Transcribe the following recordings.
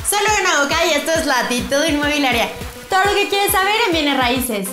Soy Lorena Goca y esto es Latitud Inmobiliaria. Todo lo que quieres saber en bienes raíces.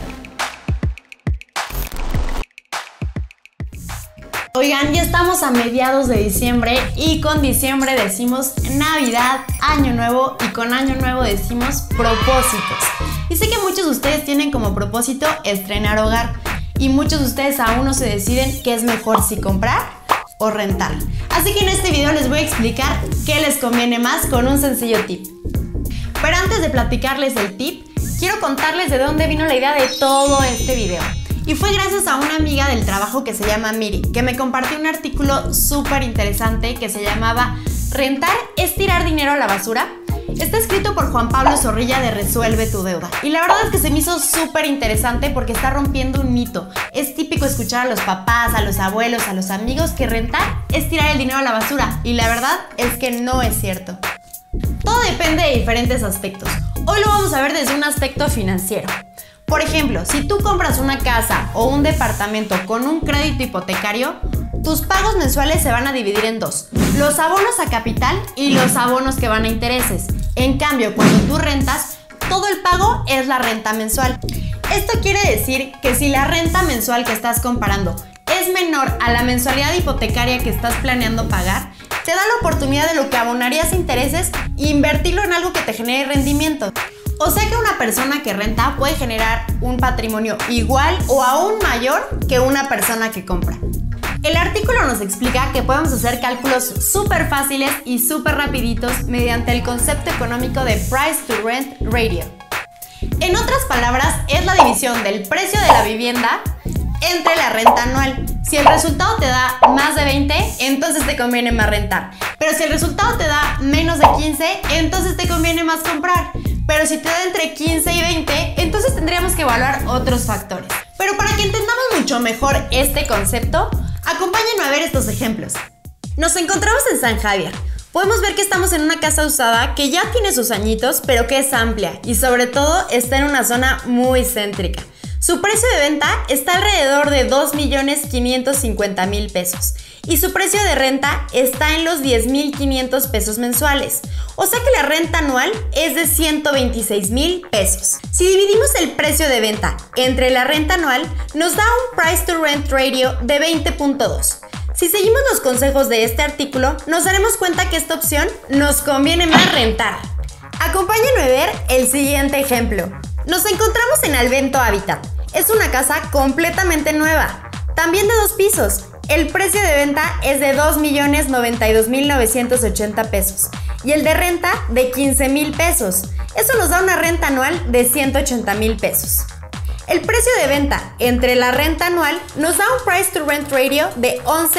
Oigan, ya estamos a mediados de diciembre y con diciembre decimos Navidad, Año Nuevo y con Año Nuevo decimos propósitos. Y sé que muchos de ustedes tienen como propósito estrenar hogar y muchos de ustedes aún no se deciden qué es mejor, si comprar o rentar. Así que en este video les voy a explicar qué les conviene más con un sencillo tip. Pero antes de platicarles el tip, quiero contarles de dónde vino la idea de todo este video. Y fue gracias a una amiga del trabajo que se llama Miri, que me compartió un artículo súper interesante que se llamaba ¿Rentar es tirar dinero a la basura? Está escrito por Juan Pablo Zorrilla de Resuelve tu Deuda. Y la verdad es que se me hizo súper interesante porque está rompiendo un mito. Es típico escuchar a los papás, a los abuelos, a los amigos que rentar es tirar el dinero a la basura. Y la verdad es que no es cierto. Todo depende de diferentes aspectos. Hoy lo vamos a ver desde un aspecto financiero. Por ejemplo, si tú compras una casa o un departamento con un crédito hipotecario, tus pagos mensuales se van a dividir en dos: los abonos a capital y los abonos que van a intereses. En cambio, cuando tú rentas, todo el pago es la renta mensual. Esto quiere decir que si la renta mensual que estás comparando es menor a la mensualidad hipotecaria que estás planeando pagar, te da la oportunidad de lo que abonarías a intereses e invertirlo en algo que te genere rendimiento. O sea que una persona que renta puede generar un patrimonio igual o aún mayor que una persona que compra. El artículo nos explica que podemos hacer cálculos súper fáciles y súper rapiditos mediante el concepto económico de Price to Rent Ratio. En otras palabras, es la división del precio de la vivienda entre la renta anual. Si el resultado te da más de 20, entonces te conviene más rentar. Pero si el resultado te da menos de 15, entonces te conviene más comprar. Pero si te da entre 15 y 20, entonces tendríamos que evaluar otros factores. Pero para que entendamos mucho mejor este concepto, acompáñenme a ver estos ejemplos. Nos encontramos en San Javier. Podemos ver que estamos en una casa usada que ya tiene sus añitos, pero que es amplia y sobre todo está en una zona muy céntrica. Su precio de venta está alrededor de 2.550.000 pesos y su precio de renta está en los 10.500 pesos mensuales. O sea que la renta anual es de 126.000 pesos. Si dividimos el precio de venta entre la renta anual, nos da un Price to Rent Ratio de 20.2. Si seguimos los consejos de este artículo, nos daremos cuenta que esta opción nos conviene más rentar. Acompáñenme a ver el siguiente ejemplo. Nos encontramos en Alvento Habitat. Es una casa completamente nueva, también de 2 pisos. El precio de venta es de 2.092.980 pesos y el de renta de 15.000 pesos. Eso nos da una renta anual de 180.000 pesos. El precio de venta entre la renta anual nos da un Price to Rent Ratio de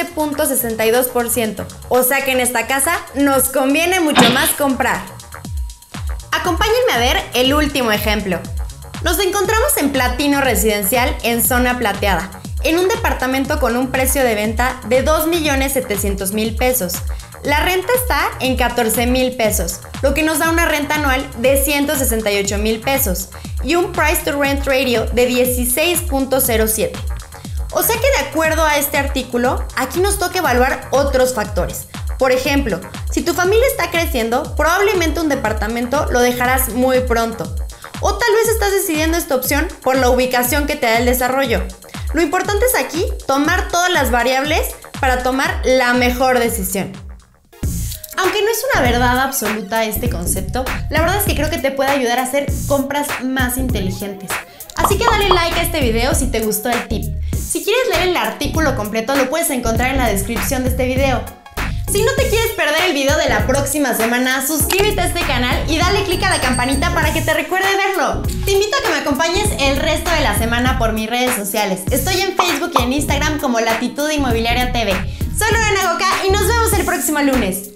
11.62%. O sea que en esta casa nos conviene mucho más comprar. Acompáñenme a ver el último ejemplo. Nos encontramos en Platino Residencial en zona plateada, en un departamento con un precio de venta de 2.700.000 pesos. La renta está en 14.000 pesos, lo que nos da una renta anual de 168.000 pesos y un Price to Rent Ratio de 16.07. O sea que de acuerdo a este artículo, aquí nos toca evaluar otros factores. Por ejemplo, si tu familia está creciendo, probablemente un departamento lo dejarás muy pronto. O tal vez estás decidiendo esta opción por la ubicación que te da el desarrollo. Lo importante es aquí tomar todas las variables para tomar la mejor decisión. Aunque no es una verdad absoluta este concepto, la verdad es que creo que te puede ayudar a hacer compras más inteligentes. Así que dale like a este video si te gustó el tip. Si quieres leer el artículo completo, lo puedes encontrar en la descripción de este video. Si no te quieres perder el video de la próxima semana, suscríbete a este canal y dale click a la campanita para que te recuerde verlo. Te invito a que me acompañes el resto de la semana por mis redes sociales. Estoy en Facebook y en Instagram como Latitud Inmobiliaria TV. Soy Lorena Goca y nos vemos el próximo lunes.